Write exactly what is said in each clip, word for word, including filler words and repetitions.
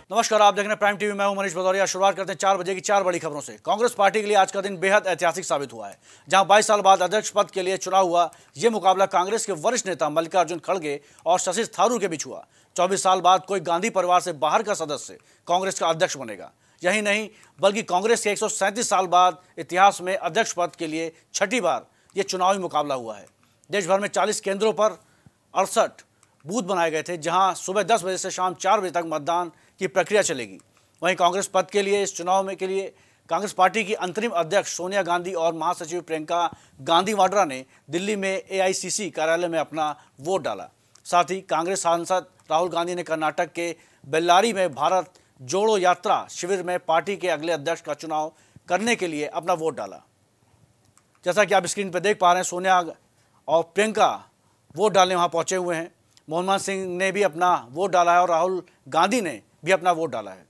नमस्कार, आप देख रहे हैं प्राइम टीवी। मैं हूं मनीष भदौरिया। शुरुआत करते हैं चार बजे की चार बड़ी खबरों से। कांग्रेस पार्टी के लिए आज का दिन बेहद ऐतिहासिक साबित हुआ है, जहां बाईस साल बाद अध्यक्ष पद के लिए चुनाव हुआ। यह मुकाबला कांग्रेस के वरिष्ठ नेता मल्लिकार्जुन खड़गे और शशि थारूर के बीच हुआ। चौबीस साल बाद कोई गांधी परिवार से बाहर का सदस्य कांग्रेस का अध्यक्ष बनेगा। यही नहीं, बल्कि कांग्रेस के एक सौ सैंतीस साल बाद इतिहास में अध्यक्ष पद के लिए छठी बार यह चुनावी मुकाबला हुआ है। देश भर में चालीस केंद्रों पर अड़सठ बूथ बनाए गए थे, जहां सुबह दस बजे से शाम चार बजे तक मतदान की प्रक्रिया चलेगी। वहीं कांग्रेस पद के लिए इस चुनाव में के लिए कांग्रेस पार्टी की अंतरिम अध्यक्ष सोनिया गांधी और महासचिव प्रियंका गांधी वाड्रा ने दिल्ली में ए आई सी सी कार्यालय में अपना वोट डाला। साथ ही कांग्रेस सांसद राहुल गांधी ने कर्नाटक के बेल्लारी में भारत जोड़ो यात्रा शिविर में पार्टी के अगले अध्यक्ष का चुनाव करने के लिए अपना वोट डाला। जैसा कि आप स्क्रीन पर देख पा रहे हैं, सोनिया और प्रियंका वोट डालने वहां पहुंचे हुए हैं। मनमोहन सिंह ने भी अपना वोट डाला है और राहुल गांधी ने भी अपना वोट डाला है।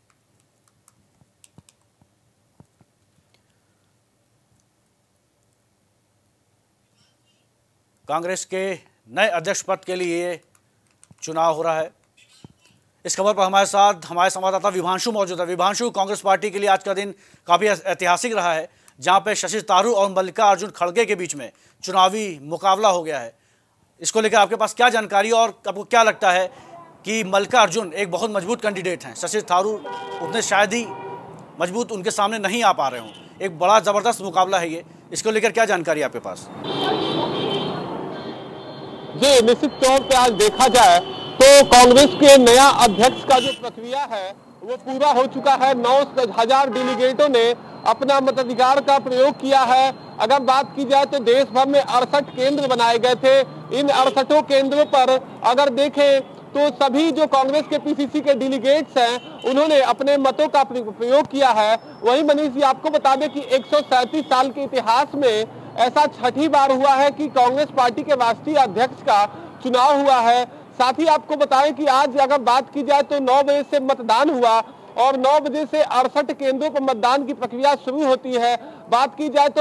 कांग्रेस के नए अध्यक्ष पद के लिए चुनाव हो रहा है। इस खबर पर हमारे साथ हमारे संवाददाता विभांशु मौजूद है। विभांशु, कांग्रेस पार्टी के लिए आज का दिन काफी ऐतिहासिक रहा है, जहां पे शशि थारूर और मल्लिकार्जुन खड़गे के बीच में चुनावी मुकाबला हो गया है। इसको लेकर आपके पास क्या जानकारी और आपको क्या लगता है कि मल्लिकार्जुन एक बहुत मजबूत कैंडिडेट हैं, शशि थारूर उतने शायद ही मजबूत उनके सामने नहीं आ पा रहे हों। एक बड़ा ज़बरदस्त मुकाबला है ये, इसको लेकर क्या जानकारी आपके पास? जी, निश्चित तौर पे आज देखा जाए तो कांग्रेस के नया अध्यक्ष का जो प्रक्रिया है वो पूरा हो चुका है। नौ हजार डेलीगेटों ने अपना मताधिकार का प्रयोग किया है। अगर बात की जाए तो देश भर में अड़सठ केंद्र बनाए गए थे। इन अड़सठों केंद्रों पर अगर देखें तो सभी जो कांग्रेस के पी सी सी के डेलीगेट्स हैं उन्होंने अपने मतों का प्रयोग किया है। वहीं मनीष जी, आपको बता दें कि एक सौ सैंतीस साल के इतिहास में ऐसा छठी बार हुआ है कि कांग्रेस पार्टी के राष्ट्रीय अध्यक्ष का चुनाव हुआ है। साथ ही आपको बताएं कि आज अगर बात की जाए तो नौ बजे से मतदान हुआ और नौ बजे से अड़सठ केंद्रों पर मतदान की प्रक्रिया शुरू होती है। बात की जाए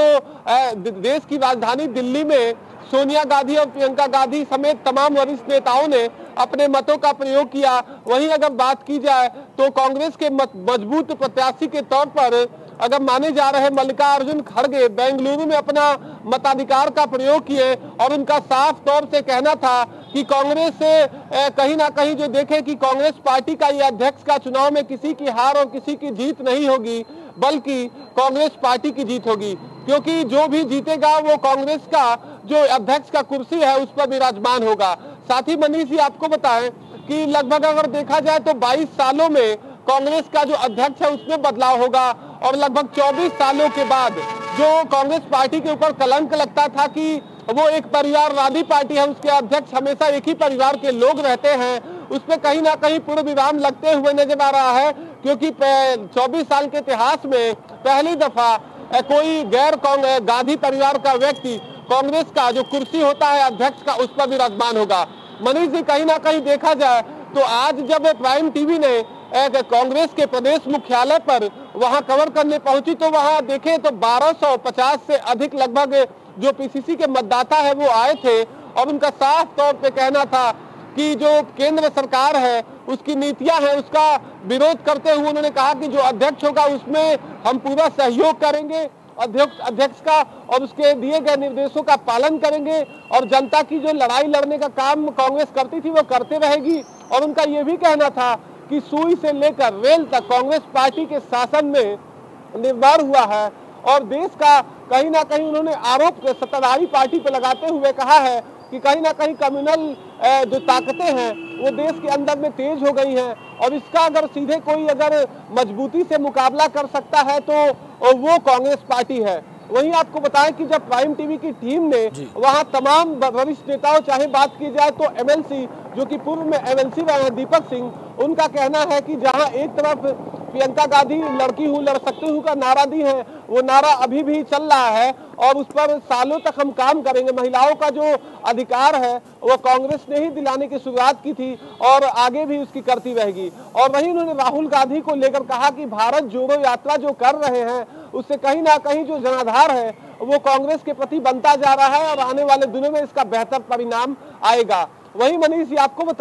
तो देश की राजधानी दिल्ली में सोनिया गांधी और प्रियंका गांधी समेत तमाम वरिष्ठ नेताओं ने अपने मतों का प्रयोग किया। वहीं अगर बात की जाए तो कांग्रेस के मजबूत प्रत्याशी के तौर पर अगर माने जा रहे मल्लिकार्जुन खड़गे बेंगलुरु में अपना मताधिकार का प्रयोग किए और उनका साफ तौर से कहना था कि कांग्रेस से कहीं ना कहीं जो देखें कि कांग्रेस पार्टी का ये अध्यक्ष का चुनाव में किसी की हार और किसी की जीत नहीं होगी, बल्कि कांग्रेस पार्टी की जीत होगी, क्योंकि जो भी जीतेगा वो कांग्रेस का जो अध्यक्ष का कुर्सी है उस पर विराजमान होगा। साथ ही मनीष जी, आपको बताएं कि लगभग अगर देखा जाए तो बाईस सालों में कांग्रेस का जो अध्यक्ष है उसमें बदलाव होगा और लगभग चौबीस सालों के बाद जो कांग्रेस पार्टी के ऊपर कलंक लगता था कि वो एक परिवारवादी पार्टी है, उसके अध्यक्ष हमेशा एक ही परिवार के लोग रहते हैं, उसमें कहीं ना कहीं पूर्ण विराम लगते हुए नजर आ रहा है। क्योंकि चौबीस साल के इतिहास में पहली दफा कोई गैर गांधी परिवार का व्यक्ति कांग्रेस का जो कुर्सी होता है अध्यक्ष का उस पर विराजमान होगा। मनीष जी, कहीं ना कहीं देखा जाए तो आज जब प्राइम टीवी ने कांग्रेस के प्रदेश मुख्यालय पर वहां कवर करने पहुंची तो वहां देखें तो बारह सौ पचास से अधिक लगभग जो पी सी सी के मतदाता है वो आए थे और उनका साफ तौर पे कहना था कि जो केंद्र सरकार है उसकी नीतियां हैं उसका विरोध करते हुए उन्होंने कहा कि जो अध्यक्ष होगा उसमें हम पूरा सहयोग करेंगे अध्यक्ष अध्यक्ष का और उसके दिए गए निर्देशों का पालन करेंगे और जनता की जो लड़ाई लड़ने का काम कांग्रेस करती थी वो करते रहेगी। और उनका ये भी कहना था कि सुई से लेकर रेल तक कांग्रेस पार्टी के शासन में निर्माण हुआ है और देश का कहीं ना कहीं उन्होंने आरोप सत्ताधारी पार्टी पर लगाते हुए कहा है कि कहीं ना कहीं कम्युनल जो ताकतें हैं वो देश के अंदर में तेज हो गई हैं और इसका अगर सीधे कोई अगर मजबूती से मुकाबला कर सकता है तो वो कांग्रेस पार्टी है। वहीं आपको बताएं कि जब प्राइम टीवी की टीम ने वहां तमाम वरिष्ठ नेताओं, चाहे बात की जाए तो एम एल सी जो कि पूर्व में एम एल सी रहे हैं दीपक सिंह, उनका कहना है कि जहां एक तरफ प्रियंका गांधी लड़की हूं लड़ सकती हूं का नारा दी है वो नारा अभी भी चल रहा है और उस पर सालों तक हम काम करेंगे। महिलाओं का जो अधिकार है वो कांग्रेस ने ही दिलाने की शुरुआत की थी और आगे भी उसकी करती रहेगी। और वहीं उन्होंने राहुल गांधी को लेकर कहा कि भारत जोड़ो यात्रा जो कर रहे हैं उससे कहीं ना कहीं जो जनाधार है वो कांग्रेस के प्रति बनता जा रहा है और आने वाले दिनों में इसका बेहतर परिणाम आएगा। वहीं मनीष जी, आपको बताएं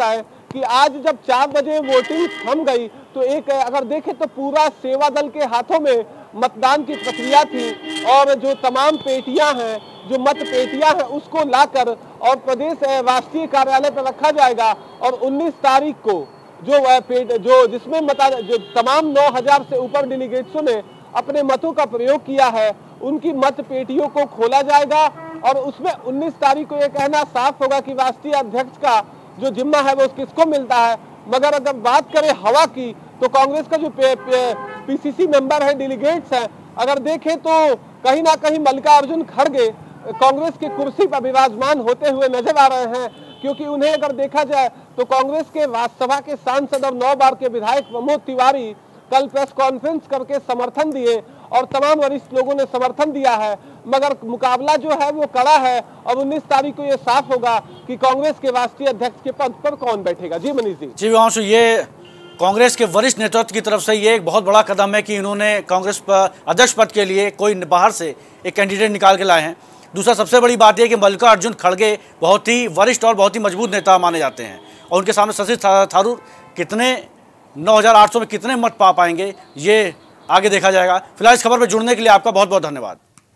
कि आज जब चार बजे वोटिंग थम गई तो एक अगर देखें तो पूरा सेवा दल के हाथों में मतदान की प्रक्रिया थी और जो तमाम पेटियां हैं, जो मत पेटियां हैं, उसको लाकर और प्रदेश राष्ट्रीय कार्यालय पर रखा जाएगा और उन्नीस तारीख को जो पेट जो जिसमें मता जो तमाम नौ हजार से ऊपर डेलीगेट्सों ने अपने मतों का प्रयोग किया है, उनकी मत पेटियों को खोला जाएगा और उसमें उन्नीस तारीख को यह कहना साफ होगा कि राष्ट्रीय अध्यक्ष का जो जिम्मा है वो किसको मिलता है। मगर अगर बात करें हवा की तो कांग्रेस का जो पीसीसी मेंबर है, डेलीगेट्स हैं, अगर देखें तो कहीं ना कहीं मल्लिकार्जुन खड़गे कांग्रेस की कुर्सी पर विराजमान होते हुए नजर आ रहे हैं, क्योंकि उन्हें अगर देखा जाए तो कांग्रेस के राज्यसभा के सांसद और नौ बार के विधायक प्रमोद तिवारी कल प्रेस कॉन्फ्रेंस करके समर्थन दिए और तमाम वरिष्ठ लोगों ने समर्थन दिया है। मगर मुकाबला जो है वो कड़ा है और उन्नीस तारीख को ये साफ होगा कि कांग्रेस के राष्ट्रीय अध्यक्ष के पद पर कौन बैठेगा। जी मनीष जी। जी विवांशु, ये कांग्रेस के वरिष्ठ नेतृत्व की तरफ से ये एक बहुत बड़ा कदम है कि इन्होंने कांग्रेस पर अध्यक्ष पद के लिए कोई बाहर से एक कैंडिडेट निकाल के लाए हैं। दूसरा सबसे बड़ी बात यह कि मल्लिकार्जुन खड़गे बहुत ही वरिष्ठ और बहुत ही मजबूत नेता माने जाते हैं और उनके सामने शशि थरूर कितने नौ हज़ार आठ सौ में कितने मत पा पाएंगे ये आगे देखा जाएगा। फिलहाल इस खबर पर जुड़ने के लिए आपका बहुत बहुत धन्यवाद।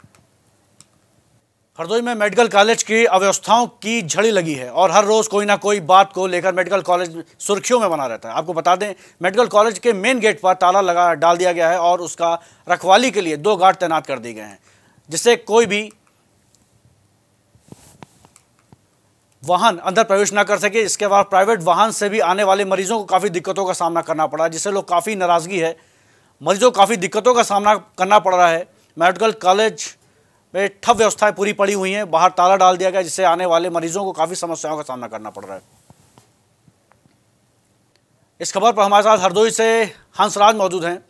हरदोई में मेडिकल कॉलेज की अव्यवस्थाओं की झड़ी लगी है और हर रोज कोई ना कोई बात को लेकर मेडिकल कॉलेज सुर्खियों में बना रहता है। आपको बता दें, मेडिकल कॉलेज के मेन गेट पर ताला लगा डाल दिया गया है और उसका रखवाली के लिए दो गार्ड तैनात कर दिए गए हैं, जिससे कोई भी वाहन अंदर प्रवेश ना कर सके। इसके बाद प्राइवेट वाहन से भी आने वाले मरीजों को काफ़ी दिक्कतों का सामना करना पड़ा है, जिससे लोग काफ़ी नाराज़गी है, मरीजों को काफ़ी दिक्कतों का सामना करना पड़ रहा है। मेडिकल कॉलेज में ठप व्यवस्थाएं पूरी पड़ी हुई हैं, बाहर ताला डाल दिया गया, जिससे आने वाले मरीजों को काफ़ी समस्याओं का सामना करना पड़ रहा है। इस खबर पर हमारे साथ हरदोई से हंसराज मौजूद हैं।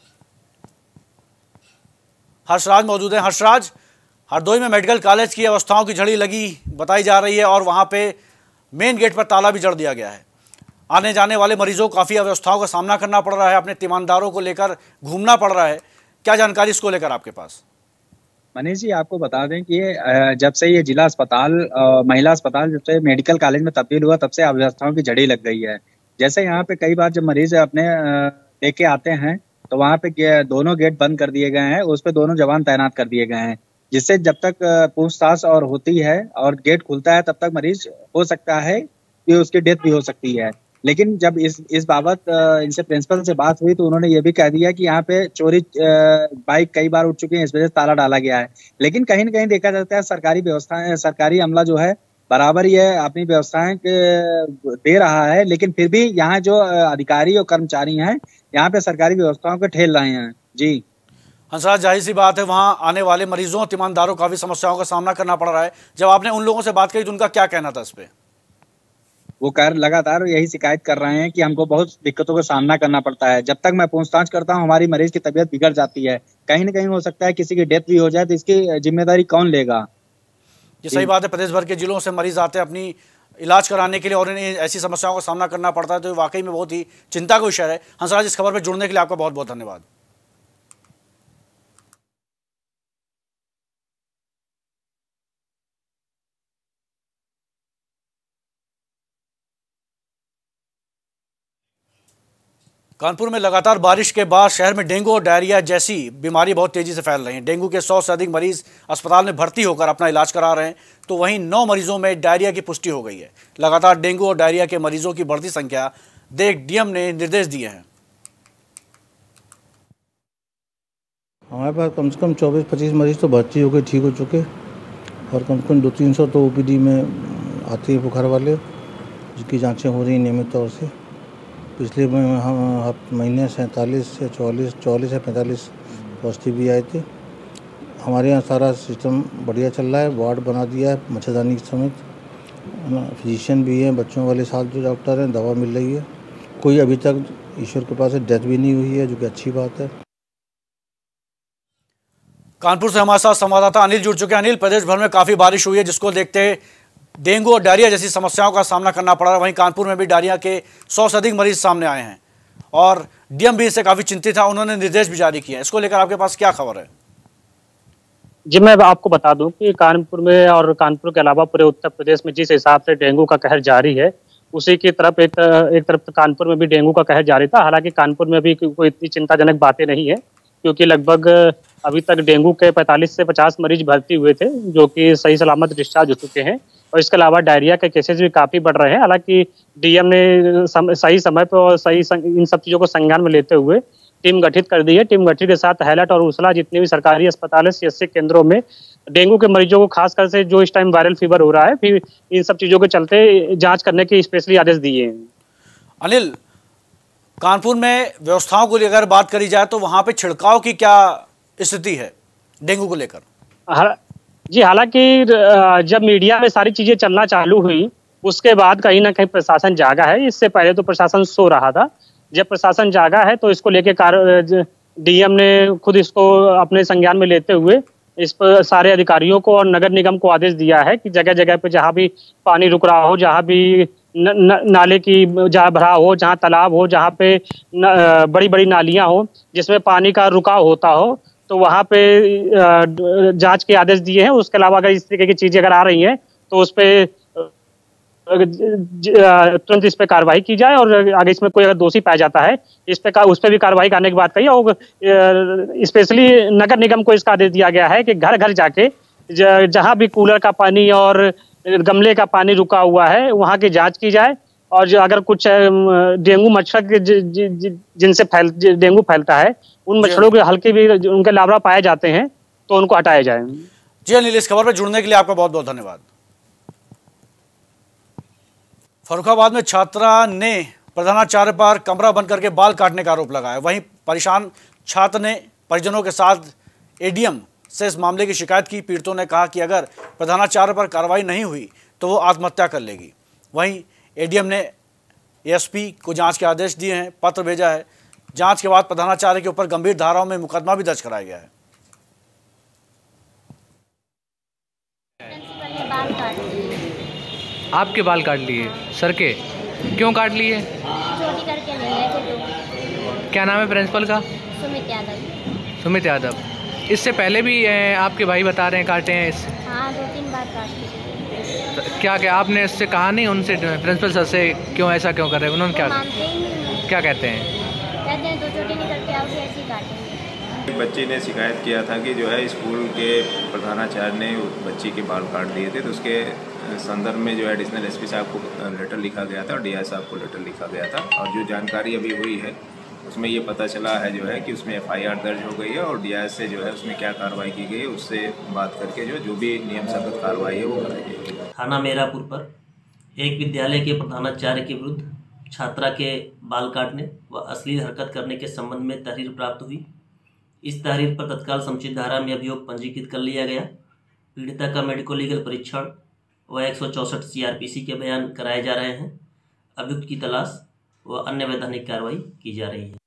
हर्षराज मौजूद हैं। हर्षराज, हरदोई में मेडिकल कॉलेज की अवस्थाओं की झड़ी लगी बताई जा रही है और वहां पे मेन गेट पर ताला भी जड़ दिया गया है। आने जाने वाले मरीजों को काफ़ी अव्यवस्थाओं का सामना करना पड़ रहा है, अपने तीमानदारों को लेकर घूमना पड़ रहा है। क्या जानकारी इसको लेकर आपके पास? मनीष जी, आपको बता दें कि जब से ये जिला अस्पताल महिला अस्पताल जब से मेडिकल कॉलेज में तब्दील हुआ, तब से अव्यवस्थाओं की झड़ी लग गई है। जैसे यहाँ पे कई बार जब मरीज अपने लेके आते हैं तो वहाँ पे दोनों गेट बंद कर दिए गए हैं, उस पर दोनों जवान तैनात कर दिए गए हैं, जिससे जब तक पूछताछ और होती है और गेट खुलता है तब तक मरीज हो सकता है कि उसकी डेथ भी हो सकती है। लेकिन जब इस इस बाबत इनसे प्रिंसिपल से बात हुई तो उन्होंने ये भी कह दिया कि यहाँ पे चोरी बाइक कई बार उठ चुकी हैं, इस वजह से ताला डाला गया है। लेकिन कहीं न कहीं देखा जाता है सरकारी व्यवस्थाएं सरकारी अमला जो है बराबर ये अपनी व्यवस्थाएं दे रहा है, लेकिन फिर भी यहाँ जो अधिकारी और कर्मचारी हैं यहाँ पे सरकारी व्यवस्थाओं को ठेल रहे हैं। जी हंसराज, जाहिर सी बात है वहाँ आने वाले मरीजों और तीमानदारों का भी समस्याओं का सामना करना पड़ रहा है। जब आपने उन लोगों से बात करी तो उनका क्या कहना था इस पे? वो कर लगातार यही शिकायत कर रहे हैं कि हमको बहुत दिक्कतों का सामना करना पड़ता है। जब तक मैं पूछताछ करता हूँ हमारी मरीज की तबीयत बिगड़ जाती है, कहीं ना कहीं हो सकता है किसी की डेथ भी हो जाए, तो इसकी जिम्मेदारी कौन लेगा? ये सही बात है, प्रदेश भर के जिलों से मरीज आते हैं अपनी इलाज कराने के लिए और इन्हें ऐसी समस्याओं का सामना करना पड़ता है, तो वाकई में बहुत ही चिंता का विषय है। हंसराज, इस खबर पर जुड़ने के लिए आपका बहुत बहुत धन्यवाद। कानपुर में लगातार बारिश के बाद शहर में डेंगू और डायरिया जैसी बीमारी बहुत तेजी से फैल रही हैं। डेंगू के सौ से अधिक मरीज अस्पताल में भर्ती होकर अपना इलाज करा रहे हैं, तो वहीं नौ मरीजों में डायरिया की पुष्टि हो गई है। लगातार डेंगू और डायरिया के मरीजों की बढ़ती संख्या देख डीएम ने निर्देश दिए हैं। हमारे पास कम से कम चौबीस पच्चीस मरीज तो भर्ती हो गए, ठीक हो चुके, और कम से कम दो तीन सौ तो ओपीडी में आते हैं बुखार वाले, जिसकी जाँचें हो रही नियमित तौर से। पिछले महीने सैंतालीस से चौलीस चौलीस या पैंतालीस पॉजिटिव भी आए थे। हमारे यहाँ सारा सिस्टम बढ़िया चल रहा है, वार्ड बना दिया है मच्छरदानी समेत, फिजिशियन भी हैं, बच्चों वाले साथ जो डॉक्टर हैं, दवा मिल रही है। कोई अभी तक ईश्वर के पास डेथ भी नहीं हुई है, जो कि अच्छी बात है। कानपुर से हमारे साथ संवाददाता अनिल जुड़ चुके हैं। अनिल, प्रदेश भर में काफ़ी बारिश हुई है, जिसको देखते डेंगू और डायरिया जैसी समस्याओं का सामना करना पड़ा है। वहीं कानपुर में भी डायरिया के सौ से अधिक मरीज सामने आए हैं और डीएम भी इससे काफ़ी चिंतित था, उन्होंने निर्देश भी जारी किए हैं। इसको लेकर आपके पास क्या खबर है? जी, मैं आपको बता दूं कि कानपुर में और कानपुर के अलावा पूरे उत्तर प्रदेश में जिस हिसाब से डेंगू का कहर जारी है, उसी की तरफ एक एक तरफ कानपुर में भी डेंगू का कहर जारी था। हालांकि कानपुर में भी कोई इतनी चिंताजनक बातें नहीं है, क्योंकि लगभग अभी तक डेंगू के पैंतालीस से पचास मरीज भर्ती हुए थे, जो कि सही सलामत डिस्चार्ज हो चुके हैं। और इसके अलावा डायरिया के केसेस भी काफ़ी बढ़ रहे हैं। हालांकि डीएम ने सम, सही समय पर और सही सं, इन सब चीज़ों को संज्ञान में लेते हुए टीम गठित कर दी है। टीम गठित के साथ हैलट और उसला जितने भी सरकारी अस्पताल है, सीएचसी केंद्रों में डेंगू के मरीजों को खासकर से जो इस टाइम वायरल फीवर हो रहा है, फिर इन सब चीज़ों के चलते जांच करने के स्पेशली आदेश दिए हैं। अनिल, कानपुर में व्यवस्थाओं को लेकर बात करी जाए तो वहाँ पे छिड़काव की क्या स्थिति है डेंगू को लेकर? हाँ जी, हालांकि जब मीडिया में सारी चीज़ें चलना चालू हुई उसके बाद कहीं ना कहीं प्रशासन जागा है। इससे पहले तो प्रशासन सो रहा था। जब प्रशासन जागा है तो इसको लेके कार्य डीएम ने खुद इसको अपने संज्ञान में लेते हुए इस पर सारे अधिकारियों को और नगर निगम को आदेश दिया है कि जगह जगह पे जहाँ भी पानी रुक रहा हो, जहाँ भी न, न, नाले की जहाँ भराव हो, जहाँ तालाब हो, जहाँ पे न, बड़ी बड़ी नालियाँ हो जिसमें पानी का रुकाव होता हो, तो वहाँ पे जांच के आदेश दिए हैं। उसके अलावा अगर इस तरीके की चीज़ें अगर आ रही हैं तो उस पर तुरंत इस पे कार्रवाई की जाए, और आगे इसमें कोई अगर दोषी पाया जाता है इस पे उस पर भी कार्रवाई करने की बात कही। और स्पेशली नगर निगम को इसका आदेश दिया गया है कि घर घर जाके जहां भी कूलर का पानी और गमले का पानी रुका हुआ है वहां की जांच की जाए, और जो अगर कुछ डेंगू मच्छर जिनसे फैल डेंगू फैलता है उन मच्छरों के हल्के भी उनके लार्वा पाए जाते हैं तो उनको हटाया जाए। जी अनिल, इस खबर पर जुड़ने के लिए आपका बहुत बहुत धन्यवाद। फर्रुखाबाद में छात्रा ने प्रधानाचार्य पर कमरा बंद करके बाल काटने का आरोप लगाया। वहीं परेशान छात्र ने परिजनों के साथ एडीएम से इस मामले की शिकायत की। पीड़ितों ने कहा कि अगर प्रधानाचार्य पर कार्रवाई नहीं हुई तो वो आत्महत्या कर लेगी। वहीं एडीएम ने एएसपी को जांच के आदेश दिए हैं, पत्र भेजा है। जांच के बाद प्रधानाचार्य के ऊपर गंभीर धाराओं में मुकदमा भी दर्ज कराया गया है। आपके बाल काट लिए सर के? क्यों काट लिए? चोरी करके नहीं है तो। क्या नाम है प्रिंसिपल का? सुमित यादव। सुमित यादव। इससे पहले भी आपके भाई बता रहे हैं काटे हैं इससे? हाँ, दो तीन बार काटे। तो क्या क्या आपने इससे कहा नहीं उनसे, प्रिंसिपल सर से, क्यों ऐसा क्यों कर रहे हैं? उन्होंने क्या मानते ही नहीं। क्या कहते हैं? कहते हैं दो चोटी नहीं करके आओगे ऐसे ही काटेंगे। बच्ची ने शिकायत किया था कि जो है स्कूल के प्रधानाचार्य ने बच्ची के बाल काट दिए थे, तो उसके संदर्भ में जो है एडिशनल एसपी साहब को लेटर लिखा गया था और डीआई साहब को लेटर लिखा गया था। और जो जानकारी अभी हुई है उसमें ये पता चला है जो है कि उसमें एफआईआर दर्ज हो गई है और डीआई से जो है उसमें क्या कार्रवाई की गई है उससे बात करके जो जो भी नियम संगत कार्रवाई है वो कराई गई। थाना मेरापुर पर एक विद्यालय के प्रधानाचार्य के विरुद्ध छात्रा के बाल काटने व अश्लील हरकत करने के संबंध में तहरीर प्राप्त हुई। इस तहरीर पर तत्काल समुचित धारा में अभियोग पंजीकृत कर लिया गया। पीड़िता का मेडिको लीगल परीक्षण व एक सौ चौसठ सीआरपीसी के बयान कराए जा रहे हैं। अभियुक्त की तलाश व अन्य वैधानिक कार्रवाई की जा रही है।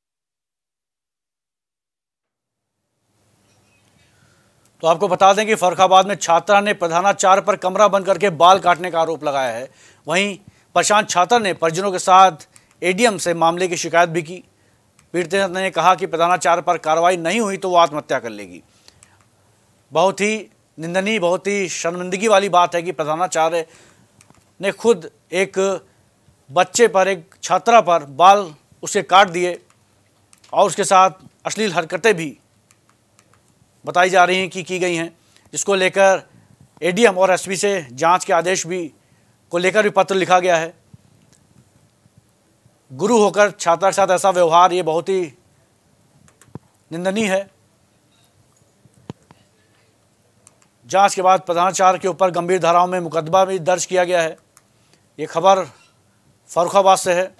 तो आपको बता दें कि फर्रुखाबाद में छात्रा ने प्रधानाचार्य पर कमरा बंद करके बाल काटने का आरोप लगाया है। वहीं परेशान छात्रा ने परिजनों के साथ एडीएम से मामले की शिकायत भी की। पीड़ित ने कहा कि प्रधानाचार्य पर कार्रवाई नहीं हुई तो वो आत्महत्या कर लेगी। बहुत ही निंदनीय, बहुत ही शर्मिंदगी वाली बात है कि प्रधानाचार्य ने खुद एक बच्चे पर, एक छात्रा पर बाल उसके काट दिए और उसके साथ अश्लील हरकतें भी बताई जा रही हैं कि की गई हैं, जिसको लेकर एडीएम और एसपी से जांच के आदेश भी को लेकर भी पत्र लिखा गया है। गुरु होकर छात्रा के साथ ऐसा व्यवहार ये बहुत ही निंदनीय है। जांच के बाद प्रधानाचार्य के ऊपर गंभीर धाराओं में मुकदमा भी दर्ज किया गया है। ये खबर फर्रुखाबाद से है।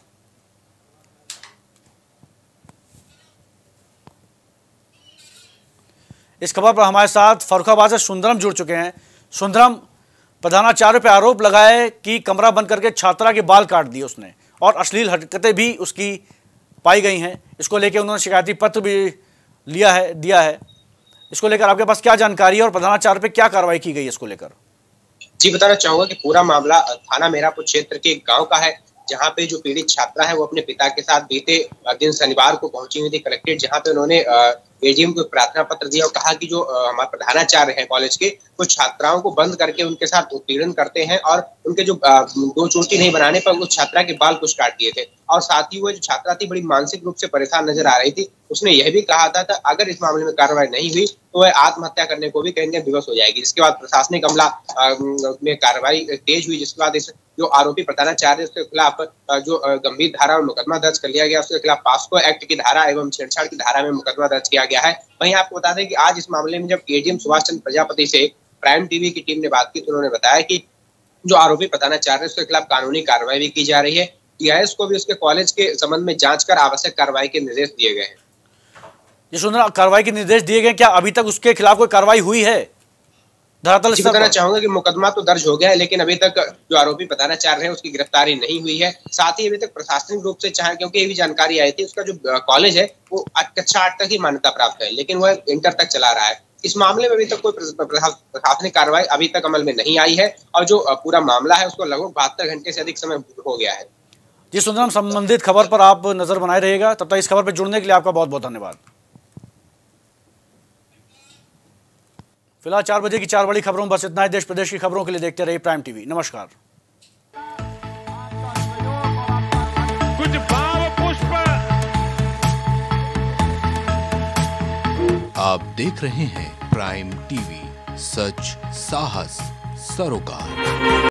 इस खबर पर हमारे साथ फर्रुखाबाद से सुंदरम जुड़ चुके हैं। सुंदरम, प्रधानाचार्य पे आरोप लगाए कि कमरा बंद करके छात्रा के बाल काट दिए उसने और अश्लील हरकतें भी उसकी पाई गई हैं। इसको लेकर उन्होंने शिकायती पत्र भी लिया है दिया है। इसको लेकर आपके पास क्या जानकारी है और प्रधानाचार्य पे क्या कार्रवाई की गई है इसको लेकर? जी, बताना चाहूंगा कि पूरा मामला थाना मेरापुर क्षेत्र के गांव का है, जहां पे जो पीड़ित छात्रा है वो अपने पिता के साथ बीते दिन शनिवार को पहुंची हुई थी कलेक्ट्रेट, जहां पे उन्होंने एडीएम को प्रार्थना पत्र दिया और कहा कि जो हमारे प्रधानाचार्य हैं कॉलेज के, वो छात्राओं को बंद करके उनके साथ उत्पीड़न करते हैं और उनके जो दो चोटी नहीं बनाने पर उस छात्रा के बाल कुछ काट दिए थे। और साथ ही वो जो छात्रा थी बड़ी मानसिक रूप से परेशान नजर आ रही थी। उसने यह भी कहा था कि अगर इस मामले में कार्रवाई नहीं हुई तो वह आत्महत्या करने को भी कहीं ना विवश हो जाएगी। जिसके बाद प्रशासनिक अमला में कार्रवाई तेज हुई, जिसके बाद इस जो आरोपी प्रधानाचार्य उसके खिलाफ जो गंभीर धारा में मुकदमा दर्ज कर लिया गया। उसके खिलाफ पास्को एक्ट की धारा एवं छेड़छाड़ की धारा में मुकदमा दर्ज किया गया है। वहीं आपको बता दें कि आज इस मामले में जब एडीएम सुभाष चंद्र प्रजापति से प्राइम टीवी की टीम ने बात की तो उन्होंने बताया कि जो आरोपी प्रधानाचार्य उसके खिलाफ कानूनी कार्रवाई भी की जा रही है। टीआईएस को भी उसके कॉलेज के संबंध में जांच कर आवश्यक कार्रवाई के निर्देश दिए गए हैं। ये सुन कार्रवाई के निर्देश दिए गए, क्या अभी तक उसके खिलाफ कोई कार्रवाई हुई है? धरातल बताना चाहूंगा कि मुकदमा तो दर्ज हो गया है, लेकिन अभी तक जो आरोपी प्रधानाचार्य है उसकी गिरफ्तारी नहीं हुई है। साथ ही अभी तक प्रशासनिक रूप से चाहे, क्योंकि ये भी जानकारी आई थी, उसका जो कॉलेज है वो कक्षा आठ तक ही मान्यता प्राप्त है, लेकिन वह इंटर तक चला रहा है। इस मामले में अभी तक कोई प्रशासनिक कार्रवाई अभी तक अमल में नहीं आई है और जो पूरा मामला है उसको लगभग बहत्तर घंटे से अधिक समय हो गया है। जी सुंदरम, संबंधित खबर पर आप नजर बनाए रहिएगा। तब तक इस खबर पर जुड़ने के लिए आपका बहुत बहुत धन्यवाद। फिलहाल चार बजे की चार बड़ी खबरों में बस इतना ही। देश प्रदेश की खबरों के लिए देखते रहिए प्राइम टीवी। नमस्कार। कुछ भाव पुष्प। आप देख रहे हैं प्राइम टीवी, सच साहस सरोकार।